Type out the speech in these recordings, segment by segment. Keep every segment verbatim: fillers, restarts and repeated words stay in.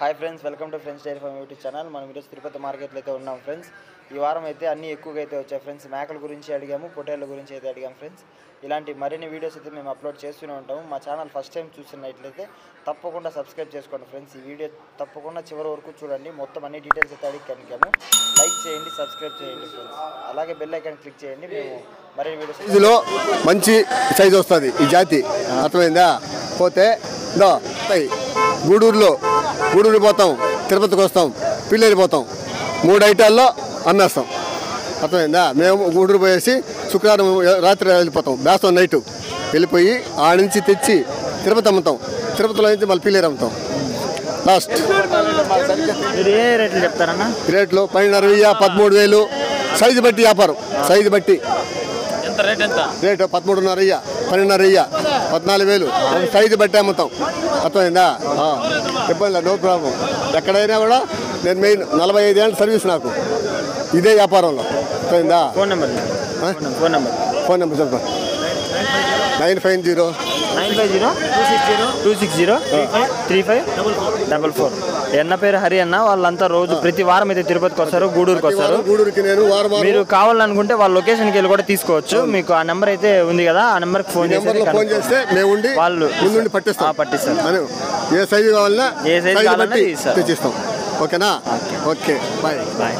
Hi friends, welcome to friends dairy farm YouTube channel. మనం ఈరోజు తిరుపతి మార్కెట్లో అయితే ఉన్నాం ఫ్రెండ్స్. ఈ వారం అయితే అన్నీ ఎక్కువగా అయితే వచ్చాయి ఫ్రెండ్స్. మేకల గురించి అడిగాము, పొట్టేళ్ళ గురించి అయితే అడిగాము ఫ్రెండ్స్. ఇలాంటి మరిన్ని వీడియోస్ అయితే మేము అప్లోడ్ చేస్తూనే ఉంటాము. మా ఛానల్ ఫస్ట్ టైం చూస్తున్నట్లయితే తప్పకుండా సబ్స్క్రైబ్ చేసుకోండి ఫ్రెండ్స్. ఈ వీడియో తప్పకుండా చివరి వరకు చూడండి. మొత్తం అన్ని డీటెయిల్స్ అయితే అడిగి కనుకాము. లైక్ చేయండి, సబ్స్క్రైబ్ చేయండి ఫ్రెండ్స్. అలాగే బెల్ ఐకాన్ క్లిక్ చేయండి. మేము మరిన్ని వీడియోస్ ఇందులో మంచి సైజు వస్తుంది ఈ జాతి, అర్థమైందా? పోతే దో గూడూరులో గూడూరు పోతాం, తిరుపతికి వస్తాం, పిల్లేరు పోతాం, మూడు ఐటాల్లో అమ్మేస్తాం, అర్థమైందా? మేము గూడూరు పోయేసి శుక్రవారం రాత్రి వెళ్ళిపోతాం, బేస్తాం నైటు వెళ్ళిపోయి ఆడ నుంచి తెచ్చి తిరుపతి అమ్ముతాం, తిరుపతిలో నుంచి మళ్ళీ పిల్లేరు అమ్ముతాం. లాస్ట్ రేట్లు చెప్తారన్నా? రేట్లు పన్నెండు వెయ్యి, పదమూడు వేలు, సైజు బట్టి వ్యాపారం, సైజు బట్టి రేటు పదమూడున్నర వెయ్యి, పన్నెండున్నర వెయ్యి, పద్నాలుగు వేలు, సైజు బట్టి అమ్ముతాం, అర్థమైందా? ఇబ్బంది లేదు, నో ప్రాబ్లం. ఎక్కడైనా కూడా నేను మెయిన్ నలభై ఐదు ఏళ్ళ సర్వీస్ నాకు ఇదే వ్యాపారంలో, అర్థమైందా? Phone number phone number phone number చెప్పండి. Nine five zero nine five zero two six zero two six zero three five double four. ఎన్న పేరు హరి అన్న. వాళ్ళంతా రోజు ప్రతి వారం అయితే తిరుపతికి వస్తారు, గూడూరుకి వస్తారు. గూడూరుకి నేను వారం మీరు కావాలనుకుంటే వాళ్ళ లొకేషన్కి వెళ్ళి కూడా తీసుకోవచ్చు. మీకు ఆ నెంబర్ అయితే ఉంది కదా, ఆ నెంబర్కి ఫోన్ చేసి ఫోన్ చేస్తే మేము ఉండి వాళ్ళు ముందు పట్టిస్తాం పట్టిస్తారు. ఏ సైజు కావాలన్నా ఏ సైజు కావాలన్నా తెచ్చిస్తాం. ఓకేనా? ఓకే, బాయ్ బాయ్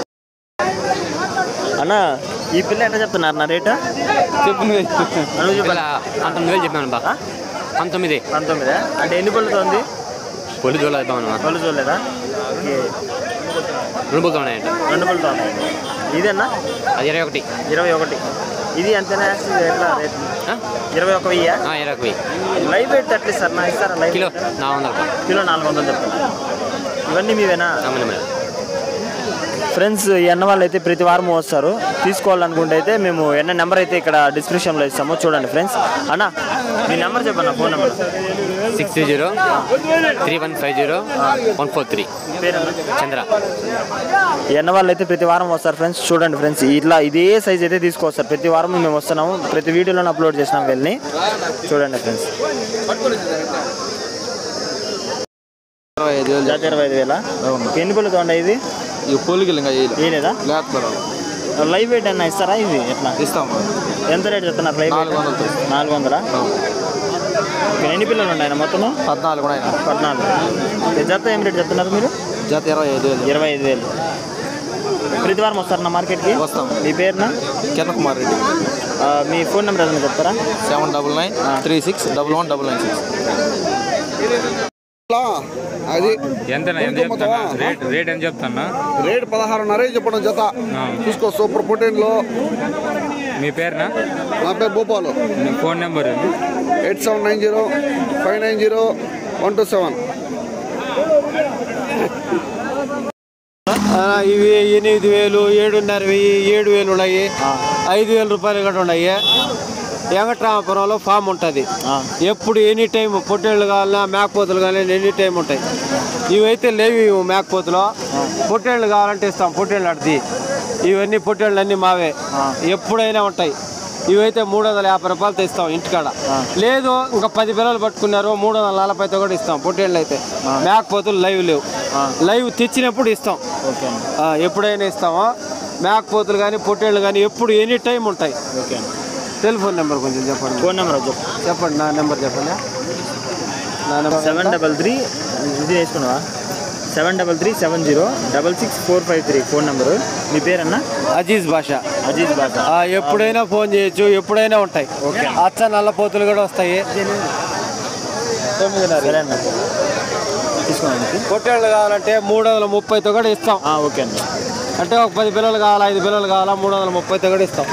అన్న. ఈ పిల్ల ఎట్లా చెప్తున్నారు నా రేటు? పంతొమ్మిది వేలు చెప్పాను బాగా. పంతొమ్మిది పంతొమ్మిది అంటే ఎన్ని పళ్ళుతో ఉంది? పొలి చూడలేదు, పళ్ళు చూడలేదా? రెండు పళ్ళుతో ఉన్నాయంట. రెండు పళ్ళుతో ఉన్నాయి. ఇదేనా? అది ఇరవై ఒకటి ఇరవై ఒకటి ఇది అంతేనా? ఎట్లా రేట్? ఇరవై ఒక వెయ్యి ఇరవై ఒక వెయ్యి. లైవ్ వెయిట్ ఎట్లా ఇస్తారు నా? ఇస్తారా లైవ్? కిలో నాలుగు వందలు కిలో నాలుగు వందలు చెప్తాను. ఇవన్నీ మీవేనా? ఫ్రెండ్స్, ఈ అన్న వాళ్ళు అయితే ప్రతి వారం వస్తారు. తీసుకోవాలనుకుంటే అయితే మేము ఎన్న నెంబర్ అయితే ఇక్కడ డిస్క్రిప్షన్లో ఇస్తాము, చూడండి ఫ్రెండ్స్. అన్న మీ నెంబర్ చెప్పన్న. Phone number six three zero three one five zero one four three. Chandra. ఈ అన్న వాళ్ళు అయితే ప్రతి వారం వస్తారు ఫ్రెండ్స్. చూడండి ఫ్రెండ్స్, ఇట్లా ఇదే సైజ్ అయితే తీసుకొస్తారు. ప్రతి వారం మేము వస్తున్నాము, ప్రతి వీడియోలో అప్లోడ్ చేసినాం వెళ్ళి. చూడండి ఫ్రెండ్స్. ఇరవై ఐదు వేలు. జాతి ఇరవై ఐదు వేల. ఎన్ని పళ్ళు తోండా ఇది? పోలికి లేదా లైవ్ వెయిట్ అన్న ఇస్తారా? ఇది ఎట్లా ఇస్తాము? ఎంత రేట్ చెప్తున్నారు లైవ్ వెయిట్? నాలుగు వందలా? ఎన్ని పిల్లలు ఉన్నాయి మొత్తము? పద్నాలుగు పద్నాలుగు. జత ఏం రేట్ చెప్తున్నారు మీరు? జత ఇరవై ఐదు వేలు. ఇరవై ఐదు వేలు. ప్రతి వారం వస్తారు నా మార్కెట్కి? వస్తాం. మీ పేరున? కిరణ్ కుమార్ రెడ్డి. మీ ఫోన్ నెంబర్ ఏదైనా చెప్తారా? Seven double nine three six double one double nine six. అది ఎంత రేట్? రేట్ ఎంత చెప్తాను? రేట్ పదహారున్నర చెప్పడం జత. చూసుకో, సూపర్ పొటెన్లో. మీ పేరునా? నా పేరు Bhupal. Phone number eight seven nine zero five nine zero one two seven. ఇవి ఎనిమిది వేలు, ఏడున్నర వెయ్యి, ఏడు వేలు ఉన్నాయి, ఐదు వేల రూపాయలు కూడా ఉన్నాయి. వెంకట్రామపురంలో ఫామ్ ఉంటుంది. ఎప్పుడు ఎనీ టైం పొట్టేళ్ళు కావాలన్నా మేకపోతులు కావాలన్నా ఎనీ టైం ఉంటాయి. ఇవైతే లేవి మేకపోతులు. పొట్టేళ్ళు కావాలంటే ఇస్తాం, పొట్టేళ్ళు అడిది. ఇవన్నీ పొట్టేళ్ళు అన్నీ మావే, ఎప్పుడైనా ఉంటాయి. ఇవైతే మూడు వందల యాభై రూపాయలతో ఇస్తాం ఇంటికాడ. లేదు ఇంకా పది పిల్లలు పట్టుకున్నారు, మూడు వందల నలభైతో కూడా ఇస్తాం. పొట్టేళ్ళు అయితే మేకపోతులు లైవ్ లేవు, లైవ్ తెచ్చినప్పుడు ఇస్తాం, ఎప్పుడైనా ఇస్తాము. మేకపోతులు కానీ పొట్టేళ్ళు కానీ ఎప్పుడు ఎనీ టైం ఉంటాయి. టెలిఫోన్ నెంబర్ కొంచెం చెప్పండి. ఫోన్ నెంబర్ చెప్పండి. నా నెంబర్ చెప్పండి. నా నెంబర్ సెవెన్ డబల్ త్రీ ఇది వేసుకున్నావా? Seven double three seven zero double six four five three. Phone number. మీ పేరన్నా? అజీజ్ భాష. అజీజ్ భాష. ఎప్పుడైనా ఫోన్ చేయొచ్చు, ఎప్పుడైనా ఉంటాయి. ఓకే. అచ్చ నల్ల పోతులు కూడా వస్తాయి. సరే అన్న, తీసుకోండి. పొట్టేళ్ళు కావాలంటే మూడు వందల ముప్పైతో కూడా ఇస్తాం. ఓకే అండి. అంటే ఒక పది పిల్లలు కావాలా, ఐదు పిల్లలు కావాలా, మూడు వందల ముప్పైతో కూడా ఇస్తాం.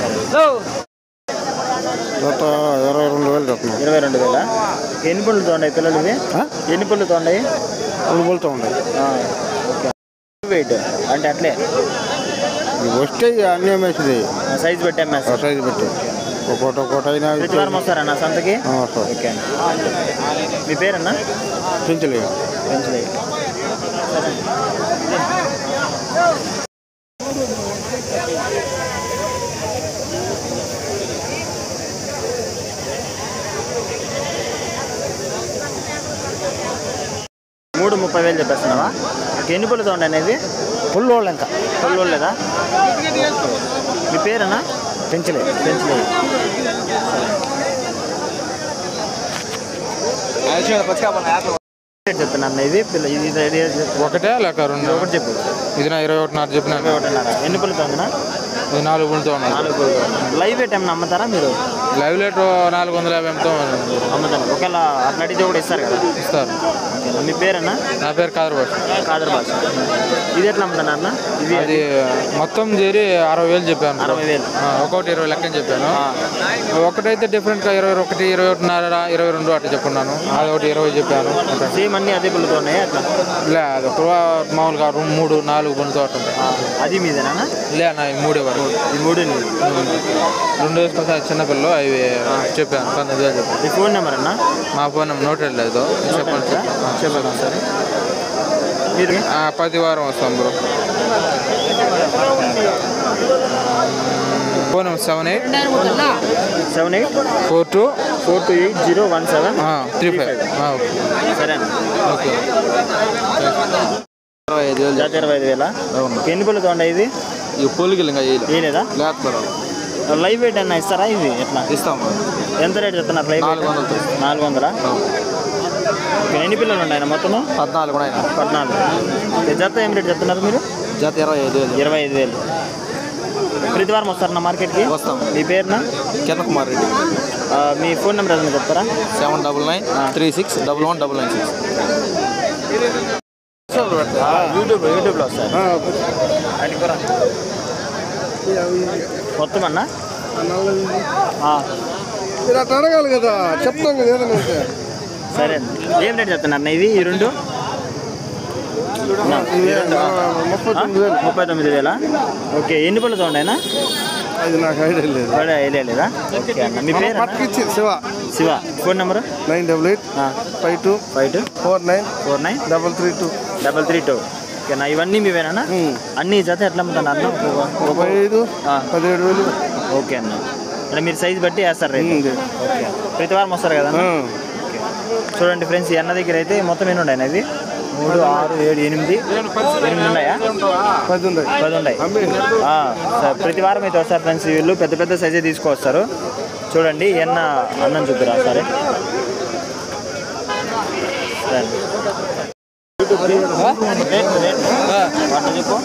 ఇరవై రెండు వేలు చెప్తున్నాం. ఇరవై రెండు వేల. ఎన్ని పళ్ళు తోండాయి పిల్లలు? ఇవి ఎన్ని పళ్ళు తోండాయి? రెండు పళ్ళుతో ఉన్నాయి. ఓకే. వెయిట్ అంటే అట్లే వస్తే అన్నీ అమ్మేసింది, సైజ్ పెట్టి అమ్మేస్తారు. సైజు పెట్టి ఒకటి ఒకటి అయినా. ప్రతి వారం వస్తారన్న సంతకి? ఓకే. మీ పేరన్నా? పెంచలేదు పెంచలేదు. మూడు ముప్పై వేలు చెప్పేస్తున్నావా? ఎన్ని పళ్ళుతో ఉండే అనేది? పుల్లోళ్ళు ఇంకా పుల్లోళ్ళు లేదా? మీ పేరేనా? పెంచలే పెంచలేదు. చెప్తున్నా ఇది ఇది ఒకటే లేక రెండు? ఒకటి చెప్పు. ఇది నా ఇరవై ఒకటిన్నర చెప్పిన. ఇరవై ఒకటిన్నర. ఎన్ని పళ్ళుతో ఉందినా? ఇది నాలుగు పులుతో ఉన్నాయి. నాలుగు పళ్ళు. లైవ్ వెయిట్ ఏమన్నా అమ్ముతారా మీరు? లైవ్ లీటర్ నాలుగు వందల యాభై ఎంతో అమ్ముతారు. ఒకవేళ అట్లా అడిగితే కూడా ఇస్తారు కదా? ఇస్తారు. మీ పేరన్నా? నా పేరు కాదర్ భాష. కాదర్ భాష. ఇది ఎట్లా అమ్ముతాను అన్న? ఇది అది మొత్తం చేరి అరవై వేలు చెప్పాను. అరవై వేలు ఒకటి ఇరవై లెక్కని చెప్పాను. ఒకటైతే డిఫరెంట్గా ఇరవై ఒకటి ఇరవై ఒకటిన్నర ఇరవై రెండు అట్లా చెప్పున్నాను. అది ఒకటి ఇరవై చెప్పాను. సేమ్ అన్ని అదే పుల్లుతో ఉన్నాయి అట్లా? లే అది ఒక మామూలుగా మూడు నాలుగు పుల్లుతో అట్లా ఉంటాయి. అది మీదేనా? లే నా మూడే వరకు. ఈ మూడు రెండు వేసుకొస్తా చిన్నపిల్లలు అవి చెప్పాను. పంతొమ్మిది వేలు చెప్పాను. ఈ ఫోన్ నెంబర్ అన్న? మా ఫోన్ నెంబర్ నోట్ లేదు. చెప్పండి సార్. చెప్పండి సరే. మీరు ప్రతి వారం వస్తాం bro. Phone number seven eight seven eight four two four two eight zero one seven three five. సరే అన్న. ఓకే. ఇరవై ఐదు వేలు. జాతి ఇరవై ఐదు వేలా? ఎన్ని పళ్ళుతో ఉండే ఇది? ఈ పూలకి ఇంకా వేయలేదా? లేకపోతే లైవ్ వెయిట్ అన్న ఇస్తారా? ఇది ఎట్లా ఇస్తాము. ఎంత రేట్ చెప్తున్నారు లైవ్ వెయిట్? నాలుగు వందలు. నాలుగు వందలా? ఎన్ని పిల్లలు ఉన్నాయి మొత్తము? పద్నాలుగు కూడా అయినా. పద్నాలుగు. జత ఏం రేట్ చెప్తున్నారు మీరు? జత ఇరవై ఐదు వేలు. ఇరవై ఐదు వేలు. ప్రతి వారం వస్తారన్న మార్కెట్కి? వస్తాం. మీ పేరునా? కిరణ్ కుమార్ రెడ్డి. మీ ఫోన్ నెంబర్ ఏదైనా చెప్తారా? Seven double nine three six double one double nine six. YouTube యూట్యూబ్లో వస్తారు. మొత్తం అన్న మీరు అట్లా అడగాలి కదా, చెప్తాం కదా ఏదైనా. సరే ఏం రేట్ చెప్తున్నారు అన్న ఇవి? ఈ రెండు ముప్పై తొమ్మిది వేలు. ముప్పై తొమ్మిది వేలా? ఓకే. ఎన్ని పళ్ళుతో ఉండేనా? అది నాకు ఐడియా లేదు. ఐడియా లేదా? ఓకే అన్న. మీ పేరు? పట్టుకిచ్చి Shiva. Shiva. Phone number? Nine double eight five two five two four nine four nine double three two double three two. ఓకేనా. ఇవన్నీ మీవేనా? అన్ని జత ఎట్లా అమ్ముతాను అన్న? ముప్పై ఐదు పదిహేడు వేలు. ఓకే అన్న. అంటే మీరు సైజ్ బట్టి వేస్తారు రేట్? ఓకే. ప్రతి వారం వస్తారు కదా? ఓకే. చూడండి ఫ్రెండ్స్, ఈ అన్న దగ్గర అయితే మొత్తం ఎన్ని ఉన్నాయి అవి? మూడు ఆరు ఏడు ఎనిమిది ఎనిమిది ఉన్నాయా? పది ఉన్నాయి. పది ఉన్నాయి. ప్రతి వారం అయితే వస్తారు ఫ్రెండ్స్. వీళ్ళు పెద్ద పెద్ద సైజే తీసుకొస్తారు. చూడండి ఎన్న అన్నం చూద్దురా సరే. చెప్పు.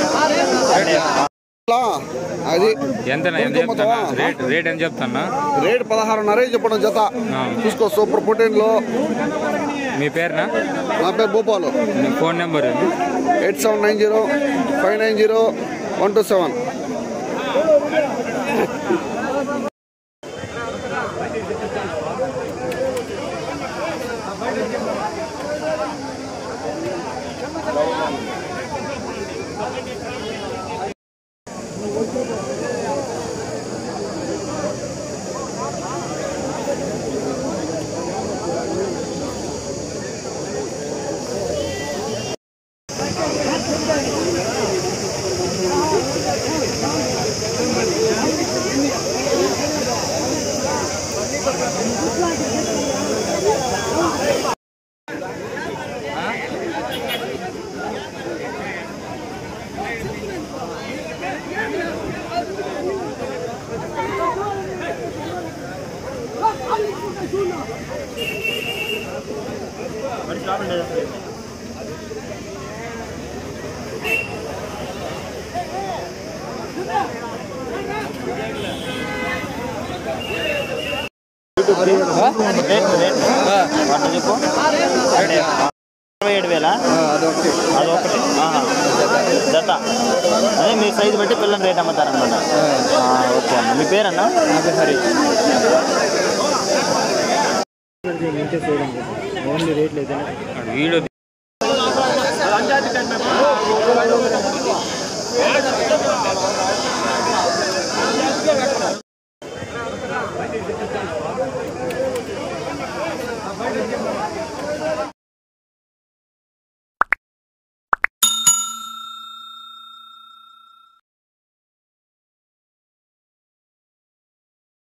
అది ఎంత ఎంత చెప్తాను? రేట్ రేట్ ఎంత చెప్తాను? రేట్ పదహారున్నర చెప్పడం జత. చూసుకో సూపర్ పొటెన్లో. మీ పేరునా? నా పేరు భూపాలు. మీ phone number eight seven nine zero five nine zero one two seven. చెప్పు. ఇరవై ఏడు వేలా? అదొకటి జత. అదే మీ సైజు బట్టి పిల్లలు రేట్ అమ్ముతారనమాట. ఓకే అన్న. మీ పేరన్నా? హరి. ఓన్లీ రేట్లు అయితే వీడియో